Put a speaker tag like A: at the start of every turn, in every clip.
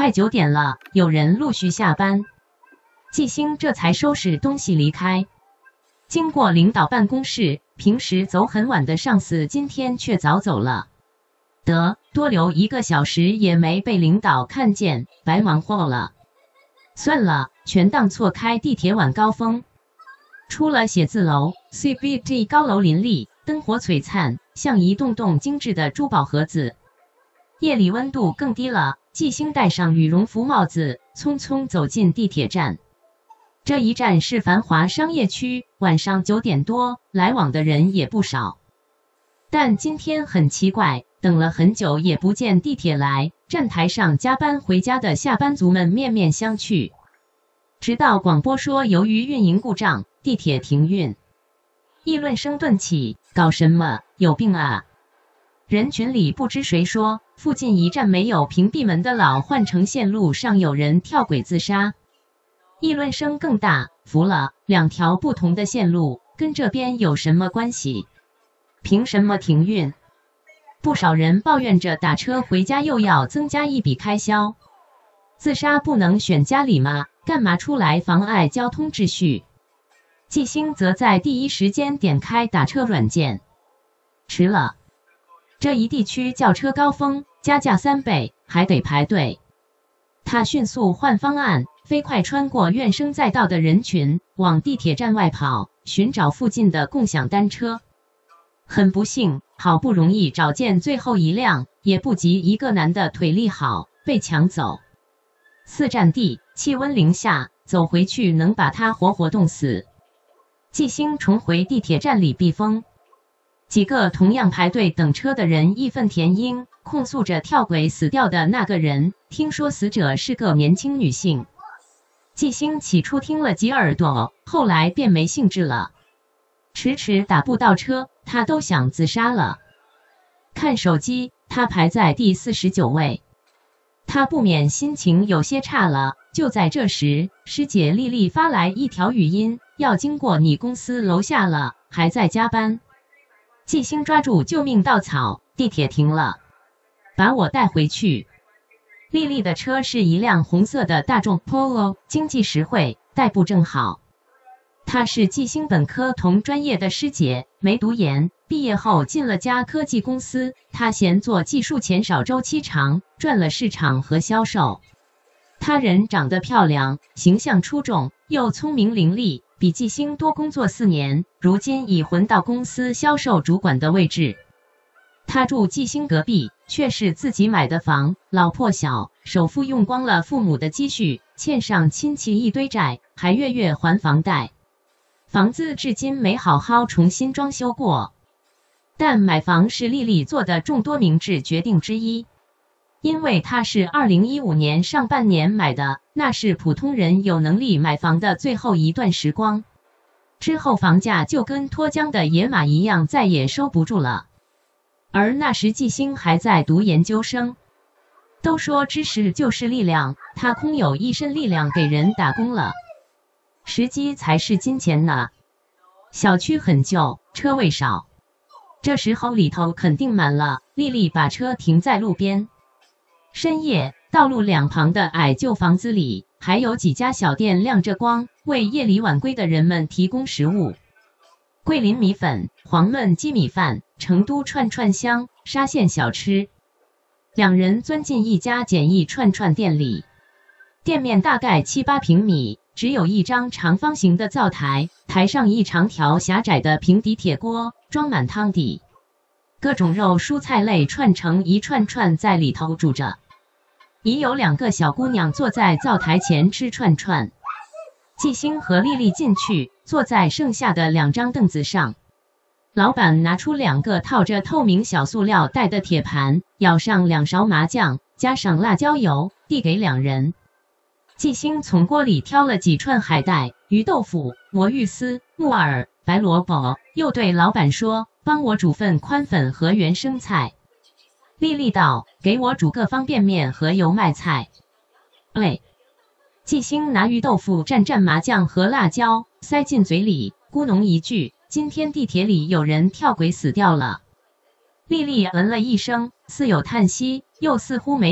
A: 快9点了，有人陆续下班，季星这才收拾东西离开。经过领导办公室，平时走很晚的上司今天却早走了。多留1个小时也没被领导看见，白忙活了。算了，全当错开地铁晚高峰。出了写字楼 ，CBD 高楼林立，灯火璀璨，像一栋栋精致的珠宝盒子。夜里温度更低了，季星戴上羽绒服帽子，匆匆走进地铁站。这一站是繁华商业区，晚上9点多，来往的人也不少。但今天很奇怪，等了很久也不见地铁来，站台上加班回家的下班族们面面相觑。直到广播说由于运营故障，地铁停运，议论声顿起，搞什么？有病啊！人群里不知谁说，附近一站没有屏蔽门的老换乘线路上有人跳轨自杀。议论声更大，服了，2条不同的线路，跟这边有什么关系？凭什么停运？不少人抱怨着打车回家又要增加一笔开销。自杀不能选家里吗？干嘛出来妨碍交通秩序？季星则在第一时间点开打车软件，迟了。这一地区叫车高峰，加价3倍，还得排队。他迅速换方案，飞快穿过怨声载道的人群，往地铁站外跑，寻找附近的共享单车。很不幸，好不容易找见最后一辆，也不及一个男的腿力好，被抢走。4站地，气温0下，走回去能把他活活冻死。季星重回地铁站里避风。几个同样排队等车的人义愤填膺，控诉着跳轨死掉的那个人。听说死者是个年轻女性。季星起初听了几耳朵，后来便没兴致了。迟迟打不到车，他都想自杀了。看手机，他排在第49位。他不免心情有些差了。就在这时，师姐丽丽发来一条语音，要经过你公司楼下了，还在加班。季星抓住救命稻草，地铁停了，把我带回去。丽丽的车是一辆红色的大众 Polo， 经济实惠，代步正好。她是季星本科同专业的师姐，没读研，毕业后进了家科技公司。她嫌做技术钱少，周期长，赚了市场和销售。她人长得漂亮，形象出众，又聪明伶俐，比季星多工作4年，如今已混到公司销售主管的位置。他住季星隔壁，却是自己买的房，老破小，首付用光了父母的积蓄，欠上亲戚一堆债，还月月还房贷。房子至今没好好重新装修过。但买房是丽丽做的众多明智决定之一。因为它是2015年上半年买的，那是普通人有能力买房的最后一段时光。之后房价就跟脱缰的野马一样，再也收不住了。而那时季星还在读研究生。都说知识就是力量，他空有一身力量给人打工了。时机才是金钱呢。小区很旧，车位少，这时候里头肯定满了。丽丽把车停在路边。深夜，道路两旁的矮旧房子里，还有几家小店亮着光，为夜里晚归的人们提供食物。桂林米粉、黄焖鸡米饭、成都串串香、沙县小吃。两人钻进一家简易串串店里，店面大概7、8平米，只有一张长方形的灶台，台上一长条狭窄的平底铁锅，装满汤底，各种肉蔬菜类串成一串串在里头煮着。已有2个小姑娘坐在灶台前吃串串。季星和丽丽进去，坐在剩下的2张凳子上。老板拿出2个套着透明小塑料袋的铁盘，舀上2勺麻酱，加上辣椒油，递给2人。季星从锅里挑了几串海带、鱼豆腐、魔芋丝、木耳、白萝卜，又对老板说：“帮我煮份宽粉和原生菜。”丽丽道：“给我煮个方便面和油麦菜。”哎。季星拿鱼豆腐蘸蘸麻酱和辣椒，塞进嘴里，咕哝一句：“今天地铁里有人跳轨死掉了。”丽丽嗯了一声，似有叹息，又似乎没有，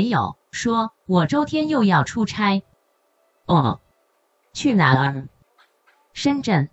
A: 说：“我周天又要出差。”哦，去哪儿？深圳。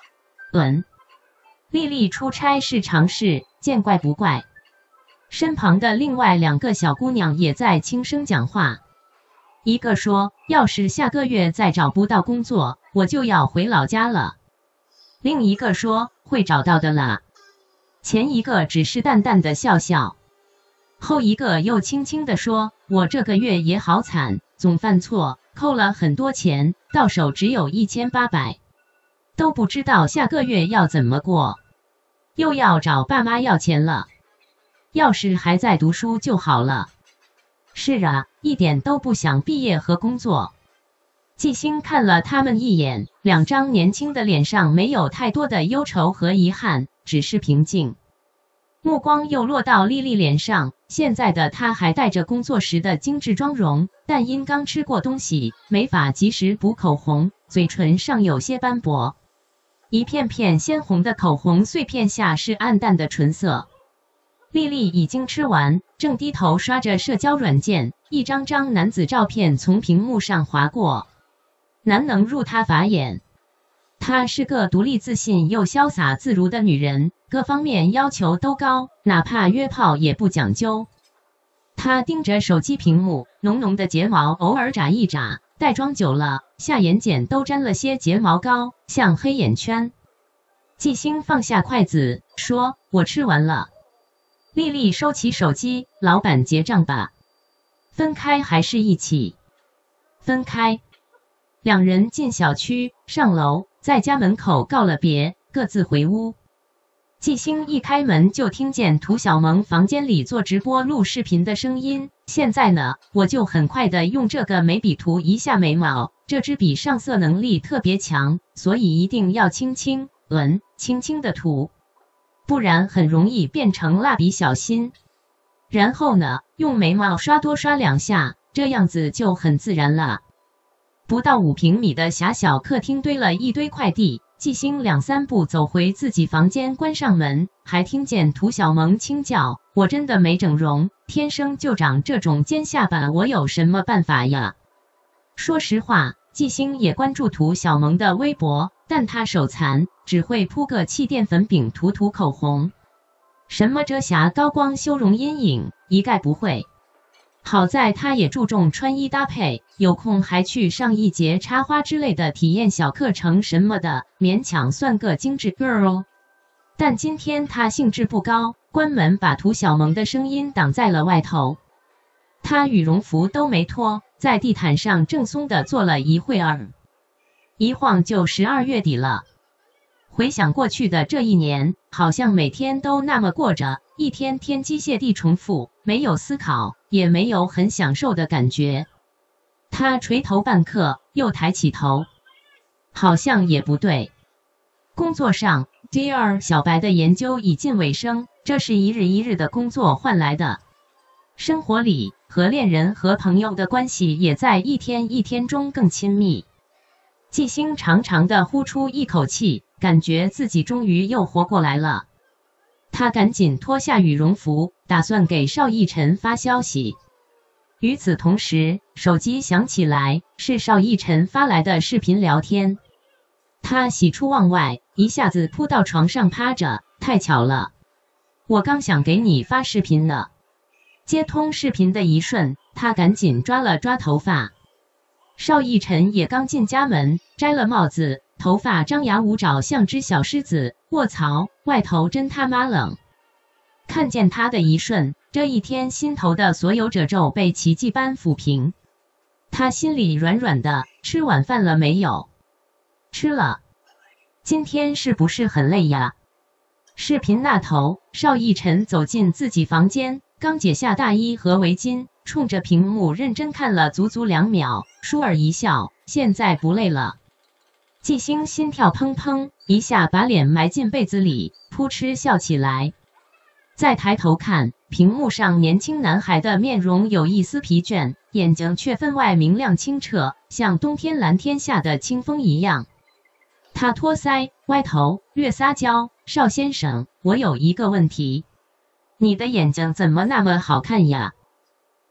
A: 丽丽出差是常事，见怪不怪。身旁的另外2个小姑娘也在轻声讲话。一个说：“要是下个月再找不到工作，我就要回老家了。”另一个说：“会找到的啦。”前一个只是淡淡的笑笑，后一个又轻轻地说：“我这个月也好惨，总犯错，扣了很多钱，到手只有1800，都不知道下个月要怎么过，又要找爸妈要钱了。要是还在读书就好了。”是啊，一点都不想毕业和工作。季星看了他们一眼，2张年轻的脸上没有太多的忧愁和遗憾，只是平静。目光又落到丽丽脸上，现在的她还带着工作时的精致妆容，但因刚吃过东西，没法及时补口红，嘴唇上有些斑驳，一片片鲜红的口红碎片下是暗淡的唇色。丽丽已经吃完，正低头刷着社交软件，一张张男子照片从屏幕上划过，难能入她法眼。她是个独立自信又潇洒自如的女人，各方面要求都高，哪怕约炮也不讲究。她盯着手机屏幕，浓浓的睫毛偶尔眨一眨，带妆久了，下眼睑都沾了些睫毛膏，像黑眼圈。季星放下筷子，说：“我吃完了。”丽丽收起手机，老板结账吧。分开还是一起？分开。2人进小区，上楼，在家门口告了别，各自回屋。季星一开门就听见涂小萌房间里做直播录视频的声音。现在呢，我就很快的用这个眉笔涂一下眉毛，这支笔上色能力特别强，所以一定要轻轻的涂，不然很容易变成蜡笔小新。然后呢，用眉毛刷多刷2下，这样子就很自然了。不到5平米的狭小客厅堆了一堆快递，季星2、3步走回自己房间，关上门，还听见涂小萌轻叫：“我真的没整容，天生就长这种尖下巴，我有什么办法呀？”说实话，季星也关注涂小萌的微博，但他手残，只会铺个气垫粉饼涂口红，什么遮瑕、高光、修容阴影一概不会。好在他也注重穿衣搭配，有空还去上一节插花之类的体验小课程什么的，勉强算个精致 girl。但今天他兴致不高，关门把涂小萌的声音挡在了外头。他羽绒服都没脱，在地毯上正松地坐了一会儿，一晃就12月底了。回想过去的这一年，好像每天都那么过着，一天天机械地重复，没有思考，也没有很享受的感觉。他垂头半刻，又抬起头，好像也不对。工作上 ，Dear 小白的研究已近尾声，这是一日一日的工作换来的。生活里，和恋人和朋友的关系也在一天一天中更亲密。季星长长的呼出一口气，感觉自己终于又活过来了。他赶紧脱下羽绒服，打算给邵逸晨发消息。与此同时，手机响起来，是邵逸晨发来的视频聊天。他喜出望外，一下子扑到床上趴着，太巧了，我刚想给你发视频呢。接通视频的一瞬，他赶紧抓了抓头发。邵逸晨也刚进家门，摘了帽子，头发张牙舞爪，像只小狮子。卧槽，外头真他妈冷！看见他的一瞬，这一天心头的所有褶皱被奇迹般抚平。他心里软软的。吃晚饭了没有？吃了。今天是不是很累呀？视频那头，邵逸晨走进自己房间，刚解下大衣和围巾，冲着屏幕认真看了足足2秒，倏儿一笑，现在不累了。季星心跳砰砰，一下把脸埋进被子里，扑哧笑起来。再抬头看，屏幕上年轻男孩的面容有一丝疲倦，眼睛却分外明亮清澈，像冬天蓝天下的清风一样。他托腮，歪头，略撒娇：“邵先生，我有一个问题，你的眼睛怎么那么好看呀？”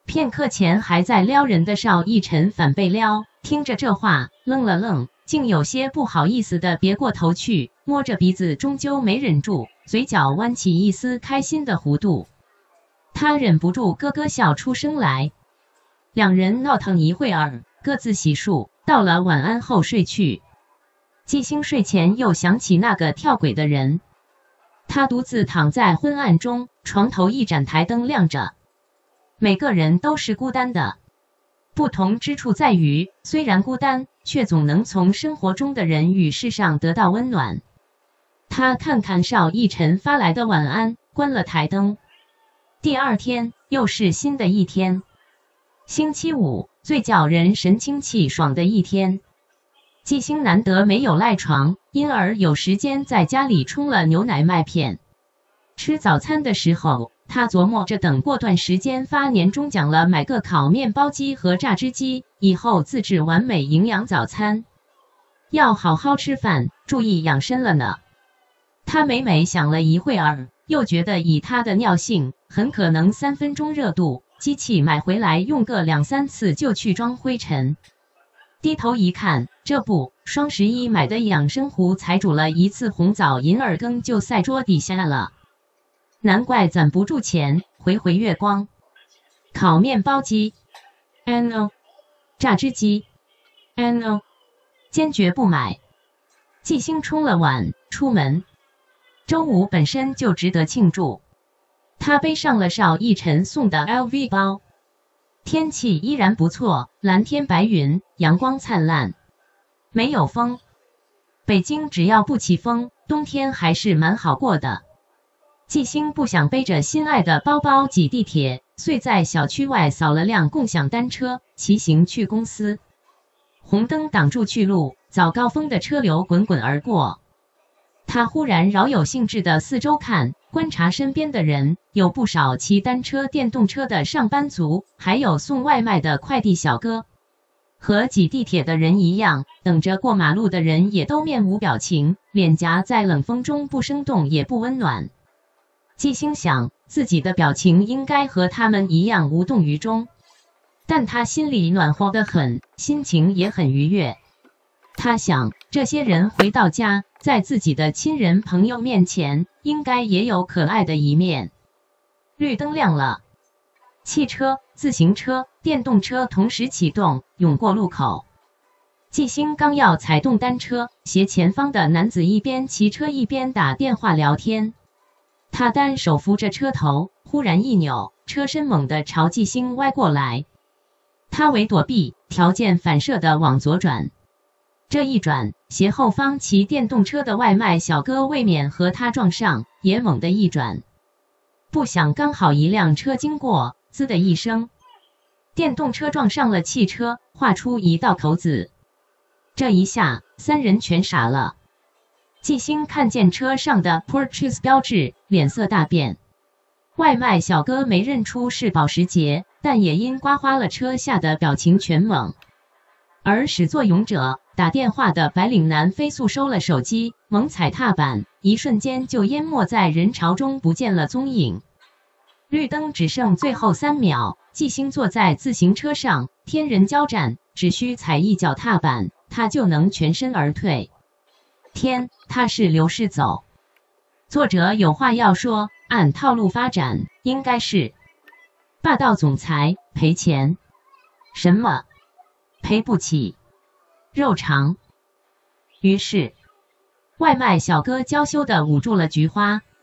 A: 片刻前还在撩人的邵逸尘反被撩，听着这话愣了愣，竟有些不好意思的别过头去，摸着鼻子，终究没忍住，嘴角弯起一丝开心的弧度。他忍不住咯咯笑出声来。两人闹腾一会儿，各自洗漱，到了晚安后睡去。季星睡前又想起那个跳轨的人，他独自躺在昏暗中，床头一盏台灯亮着。每个人都是孤单的，不同之处在于，虽然孤单，却总能从生活中的人与事上得到温暖。他看看邵逸尘发来的晚安，关了台灯。第二天又是新的一天，星期五，最叫人神清气爽的一天。季星难得没有赖床，因而有时间在家里冲了牛奶麦片。吃早餐的时候，他琢磨着等过段时间发年终奖了，买个烤面包机和榨汁机，以后自制完美营养早餐。要好好吃饭，注意养生了呢。他每每想了一会儿，又觉得以他的尿性，很可能3分钟热度，机器买回来用个2、3次就去装灰尘。低头一看，这不，双11买的养生壶才煮了1次红枣银耳羹就晒桌底下了。难怪攒不住钱，回月光。烤面包机 ，no； 榨汁机 ，no； 坚决不买。季星冲了碗，出门。周五本身就值得庆祝，他背上了邵逸尘送的 LV 包。天气依然不错，蓝天白云，阳光灿烂，没有风。北京只要不起风，冬天还是蛮好过的。季星不想背着心爱的包包挤地铁，遂在小区外扫了辆共享单车，骑行去公司。红灯挡住去路，早高峰的车流滚滚而过。他忽然饶有兴致的四周看，观察身边的人，有不少骑单车、电动车的上班族，还有送外卖的快递小哥。和挤地铁的人一样，等着过马路的人也都面无表情，脸颊在冷风中不生动也不温暖。季星想，自己的表情应该和他们一样无动于衷，但他心里暖和得很，心情也很愉悦。他想，这些人回到家，在自己的亲人朋友面前，应该也有可爱的一面。绿灯亮了，汽车、自行车、电动车同时启动，涌过路口。季星刚要踩动单车，斜前方的男子一边骑车一边打电话聊天。他单手扶着车头，忽然一扭，车身猛地朝季星歪过来。他为躲避，条件反射地往左转。这一转，斜后方骑电动车的外卖小哥未免和他撞上，也猛地一转。不想刚好一辆车经过，滋的一声，电动车撞上了汽车，划出一道口子。这一下，三人全傻了。季星看见车上的 Purchase 标志，脸色大变。外卖小哥没认出是保时捷，但也因刮花了车吓得表情全懵。而始作俑者，打电话的白领男飞速收了手机，猛踩踏板，一瞬间就淹没在人潮中不见了踪影。绿灯只剩最后3秒，季星坐在自行车上，天人交战，只需踩一脚踏板，他就能全身而退。天，他是刘世走。作者有话要说，按套路发展，应该是霸道总裁赔钱。什么？赔不起。肉偿。于是，外卖小哥娇羞地捂住了菊花。